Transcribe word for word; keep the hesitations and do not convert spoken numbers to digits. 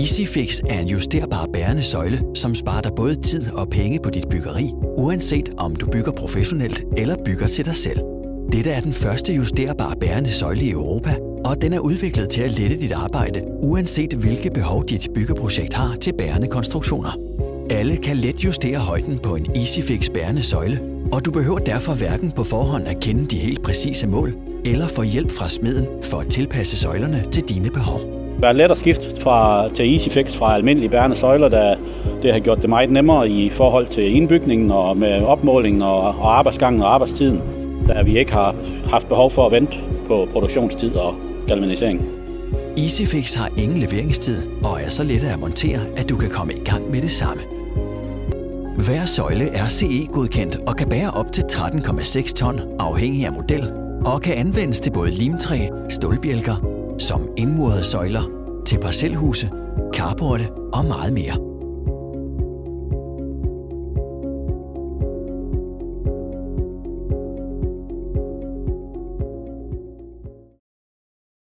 EasyFix er en justerbar bærende søjle, som sparer dig både tid og penge på dit byggeri, uanset om du bygger professionelt eller bygger til dig selv. Dette er den første justerbare bærende søjle i Europa, og den er udviklet til at lette dit arbejde, uanset hvilke behov dit byggeprojekt har til bærende konstruktioner. Alle kan let justere højden på en EasyFix bærende søjle, og du behøver derfor hverken på forhånd at kende de helt præcise mål, eller få hjælp fra smeden for at tilpasse søjlerne til dine behov. Det er let at skifte fra, til EasyFix fra almindelige bærende søjler, da det har gjort det meget nemmere i forhold til indbygningen og med opmålingen og, og arbejdsgangen og arbejdstiden, da vi ikke har haft behov for at vente på produktionstid og galvanisering. EasyFix har ingen leveringstid og er så lette at montere, at du kan komme i gang med det samme. Hver søjle er C E-godkendt og kan bære op til tretten komma seks ton afhængig af model, og kan anvendes til både limtræ, stålbjælker, som indmurede søjler, til parcelhuse, carporte og meget mere.